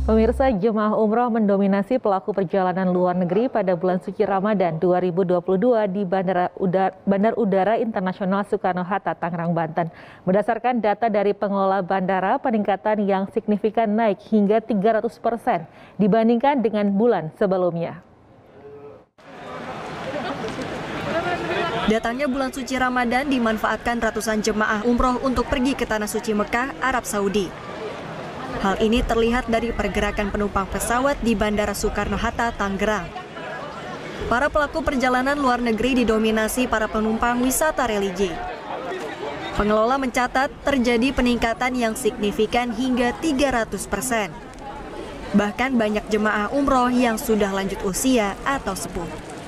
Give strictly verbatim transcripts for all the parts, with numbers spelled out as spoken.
Pemirsa, jemaah umroh mendominasi pelaku perjalanan luar negeri pada bulan suci Ramadan dua ribu dua puluh dua di Bandara Udara, Bandar Udara Internasional Soekarno-Hatta, Tangerang, Banten. Berdasarkan data dari pengelola bandara, peningkatan yang signifikan naik hingga tiga ratus persen dibandingkan dengan bulan sebelumnya. Datangnya bulan suci Ramadan dimanfaatkan ratusan jemaah umroh untuk pergi ke Tanah Suci Mekah, Arab Saudi. Hal ini terlihat dari pergerakan penumpang pesawat di Bandara Soekarno-Hatta, Tangerang. Para pelaku perjalanan luar negeri didominasi para penumpang wisata religi. Pengelola mencatat terjadi peningkatan yang signifikan hingga tiga ratus persen. Bahkan banyak jemaah umroh yang sudah lanjut usia atau sepuh.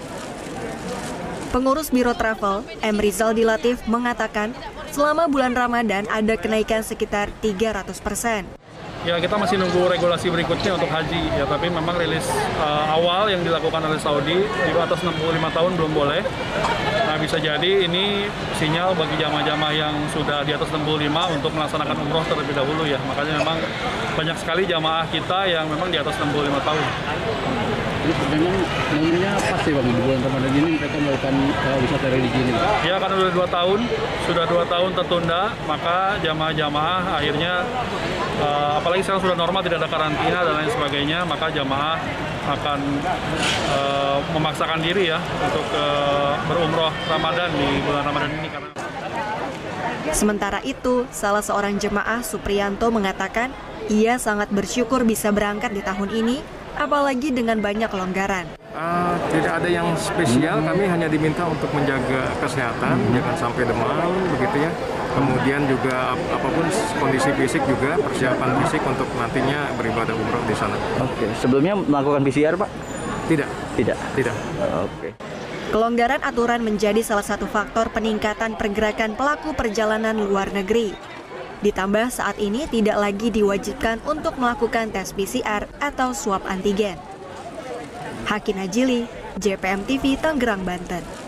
Pengurus Biro Travel, M. Rizaldi Latif, mengatakan selama bulan Ramadan ada kenaikan sekitar tiga ratus persen. Ya, kita masih nunggu regulasi berikutnya untuk haji ya, tapi memang rilis uh, awal yang dilakukan oleh Saudi di atas enam puluh lima tahun belum boleh. Nah, bisa jadi ini sinyal bagi jamaah-jamaah yang sudah di atas enam puluh lima untuk melaksanakan umroh terlebih dahulu ya. Makanya memang banyak sekali jamaah kita yang memang di atas enam puluh lima tahun. Jadi memang momennya pas ya Bang, di bulan Ramadan ini mereka melakukan uh, wisata religi ini. Ya, karena sudah dua tahun, sudah dua tahun tertunda, maka jamaah-jamaah akhirnya uh, apalagi sekarang sudah normal, tidak ada karantina dan lain sebagainya, maka jamaah akan uh, memaksakan diri ya untuk uh, berumroh Ramadan di bulan Ramadan ini. Karena Sementara itu, salah seorang jemaah, Supriyanto, mengatakan ia sangat bersyukur bisa berangkat di tahun ini, apalagi dengan banyak kelonggaran. Uh, tidak ada yang spesial, kami hanya diminta untuk menjaga kesehatan, hmm. jangan sampai demam, begitu ya. Kemudian juga ap apapun kondisi fisik juga, persiapan fisik untuk nantinya beribadah umroh di sana. Oke, sebelumnya melakukan P C R, Pak? Tidak. Tidak? Tidak. Oke. Kelonggaran aturan menjadi salah satu faktor peningkatan pergerakan pelaku perjalanan luar negeri. Ditambah saat ini tidak lagi diwajibkan untuk melakukan tes P C R atau swab antigen. Hakin Najili, J P M T V, Tangerang, Banten.